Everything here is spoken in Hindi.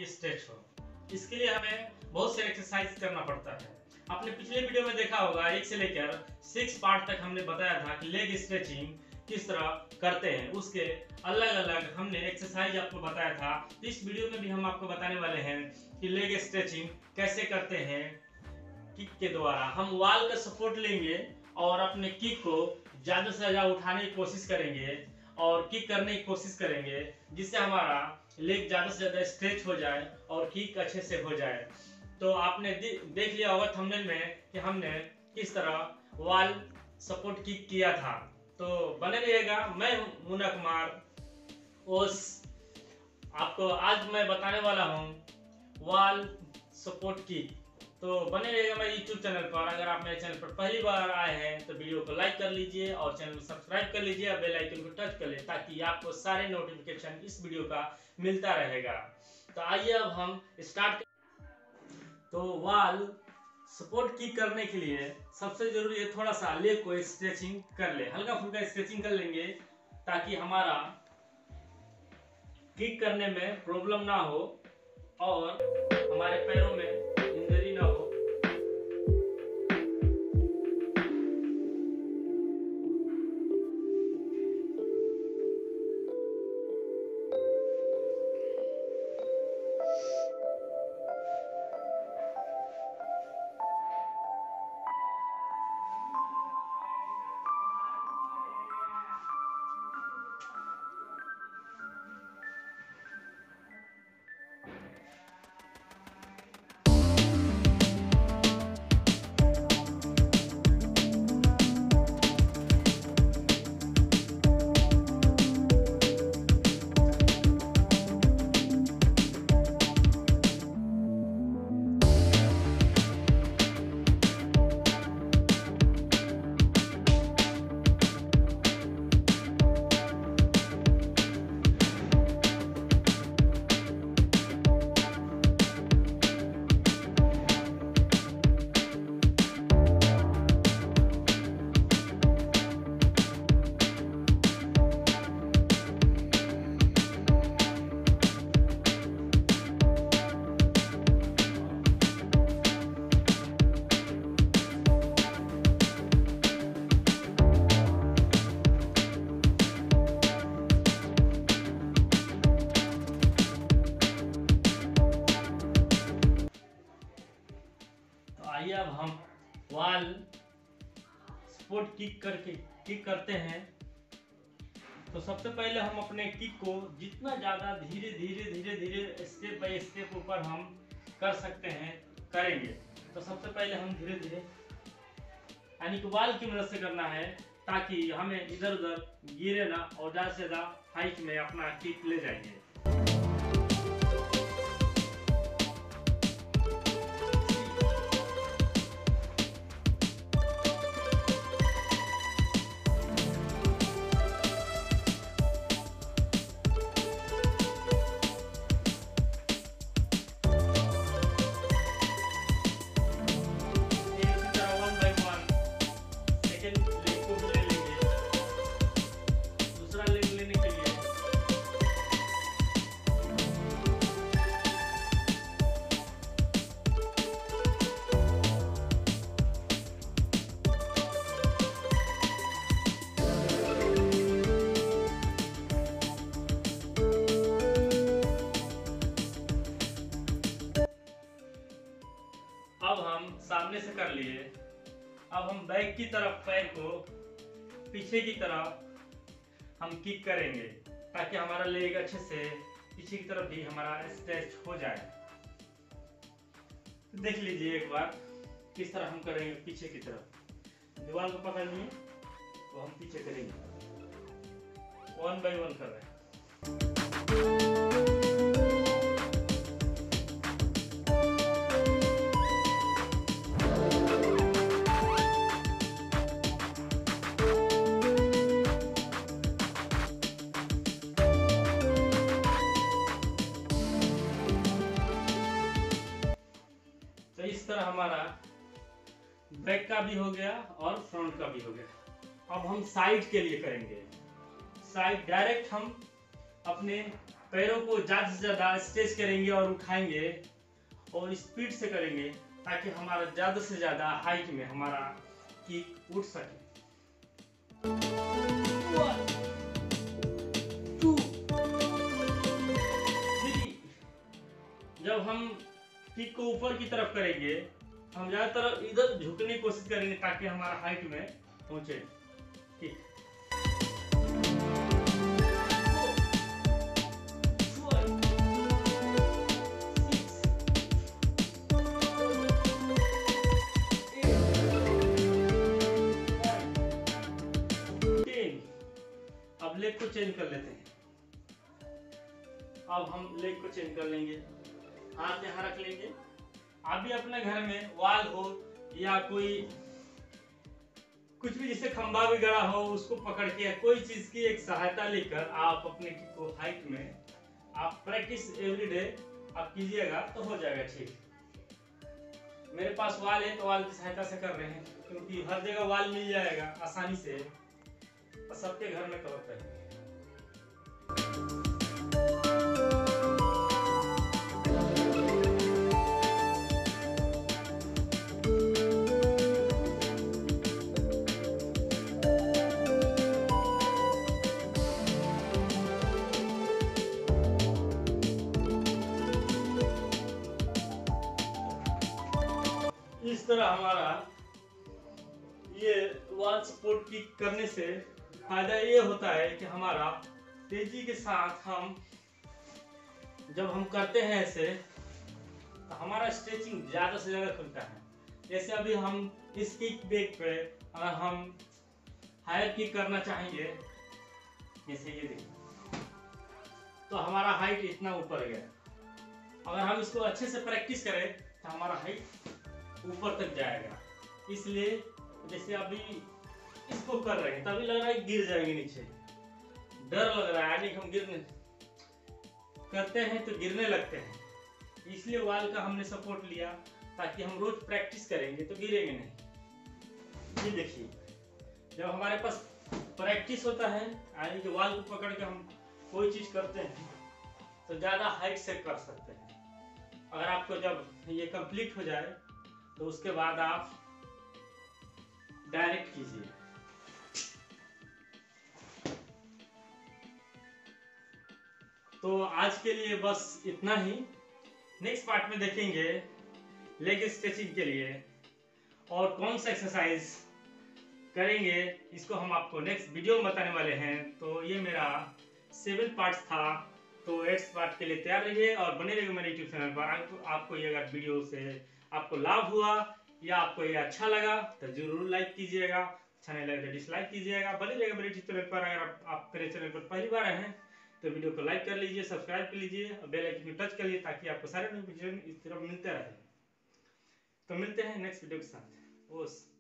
स्ट्रेच हो। इसके लिए हमें बहुत से एक्सरसाइज करना पड़ता है। आपने पिछले वीडियो में देखा होगा 1 से लेकर 6 पार्ट तक हमने बताया था कि लेग स्ट्रेचिंग किस तरह करते हैं, उसके अलग अलग हमने एक्सरसाइज आपको बताया था। इस वीडियो में भी हम आपको बताने वाले हैं कि लेग स्ट्रेचिंग कैसे करते हैं। किक के द्वारा हम वॉल का सपोर्ट लेंगे और अपने किक को ज़्यादा से ज़्यादा उठाने की कोशिश करेंगे और किक करने की कोशिश करेंगे, जिससे हमारा लेग ज़्यादा से ज़्यादा स्ट्रेच हो जाए और किक अच्छे से हो जाए। तो आपने देख लिया होगा थंबनेल में कि हमने किस तरह वॉल सपोर्ट किक किया था। तो बने रहिएगा। मैं मुन्ना कुमार ओस, आपको आज मैं बताने वाला हूँ वॉल सपोर्ट किक। तो बने रहिएगा मेरे YouTube चैनल पर। अगर आप मेरे चैनल पर पहली बार आए हैं तो वीडियो को लाइक कर लीजिए और चैनल को सब्सक्राइब कर लीजिए और बेल आइकन को टच कर ले, ताकि आपको सारे नोटिफिकेशन इस वीडियो का मिलता रहेगा। तो आइए अब हम स्टार्ट। तो वॉल सपोर्ट किक करने के लिए सबसे जरूरी है थोड़ा सा लेग को स्ट्रेचिंग कर ले, हल्का फुल्का स्ट्रेचिंग कर लेंगे, ताकि हमारा किक करने में प्रॉब्लम ना हो और हमारे पैरों में इंजरी ना हो। आइए अब हम वॉल सपोर्ट किक करते हैं। तो सबसे पहले हम अपने किक को जितना ज़्यादा धीरे धीरे स्टेप बाय स्टेप ऊपर हम कर सकते हैं करेंगे। तो सबसे पहले हम धीरे धीरे यानी कि वॉल की मदद से करना है, ताकि हमें इधर उधर गिरे ना और ज़्यादा से ज़्यादा हाइट में अपना किक ले जाएंगे। अब हम सामने से कर लिए। अब हम बैक की तरफ पैर को पीछे की तरफ हम किक करेंगे, ताकि हमारा लेग अच्छे से पीछे की तरफ भी हमारा स्ट्रेच हो जाए। देख लीजिए एक बार किस तरह हम करेंगे। पीछे की तरफ दीवार को पकड़ लिए तो हम पीछे करेंगे, 1 बाय 1 कर रहे हैं। तो इस तरह हमारा बैक का भी हो गया और फ्रंट का भी हो गया। अब हम साइड के लिए करेंगे। साइड डायरेक्ट हम अपने पैरों को ज़्यादा से ज़्यादा स्ट्रेच करेंगे और उठाएंगे और स्पीड से करेंगे ताकि हमारा ज़्यादा से ज़्यादा हाइट में हमारा किक उठ सके। 1 2 3। जब हम किक को ऊपर की तरफ करेंगे, हम ज़्यादातर इधर झुकने की कोशिश करेंगे ताकि हमारा हाइट में पहुंचे। किक 10। अब लेग को चेंज कर लेते हैं। अब हम लेग को चेंज कर लेंगे, हाथ यहाँ रख लेंगे। आप भी अपने घर में वॉल हो या कोई कुछ भी जिससे खंबा भी गड़ा हो उसको पकड़ के कोई चीज की एक सहायता लेकर आप अपने किक को हाइट में आप प्रैक्टिस एवरीडे आप कीजिएगा तो हो जाएगा ठीक। मेरे पास वॉल है तो वॉल की सहायता से कर रहे हैं, क्योंकि हर जगह वॉल मिल जाएगा आसानी से और सबके घर में कवर करेंगे। इस तरह हमारा ये वॉल सपोर्ट किक करने से फायदा ये होता है कि हमारा तेजी के साथ हम जब हम करते हैं ऐसे तो हमारा स्ट्रेचिंग ज़्यादा से ज़्यादा खुलता है। जैसे अभी हम इस किक बैक पे अगर हम हायर किक करना चाहेंगे, जैसे ये देखिए, तो हमारा हाइट इतना ऊपर गया। अगर हम इसको अच्छे से प्रैक्टिस करें तो हमारा हाइट ऊपर तक जाएगा। इसलिए जैसे अभी इसको कर रहे हैं तभी लग रहा है गिर जाएंगे नीचे, डर लग रहा है, यानी हम गिरने करते हैं तो गिरने लगते हैं। इसलिए वॉल का हमने सपोर्ट लिया ताकि हम रोज प्रैक्टिस करेंगे तो गिरेंगे नहीं। ये देखिए, जब हमारे पास प्रैक्टिस होता है यानी कि वॉल को पकड़ के हम कोई चीज करते हैं तो ज्यादा हाइट से कर सकते हैं। अगर आपको जब ये कंप्लीट हो जाए तो उसके बाद आप डायरेक्ट कीजिए। तो आज के लिए बस इतना ही। नेक्स्ट पार्ट में देखेंगे लेग स्ट्रेचिंग के लिए और कौन सा एक्सरसाइज करेंगे, इसको हम आपको नेक्स्ट वीडियो में बताने वाले हैं। तो ये मेरा 7 पार्ट्स था, तो 8 पार्ट के लिए तैयार रहिए और बने रहिए मेरे यूट्यूब चैनल पर। आपको ये अगर वीडियो से आपको लाभ हुआ या आपको ये अच्छा लगा तो जरूर लाइक कीजिएगा, अच्छा नहीं लगे तो डिसलाइक कीजिएगा। बने रहिएगा मेरे यूट्यूब चैनल पर। अगर आप मेरे चैनल पर पहली बार आए हैं तो वीडियो को लाइक कर लीजिए, सब्सक्राइब कर लीजिए और बेल आइकन को टच कर लीजिए ताकि आपको सारे नोटिफिकेशन इस तरह मिलते रहे। तो मिलते हैं नेक्स्ट वीडियो के साथ। ओस।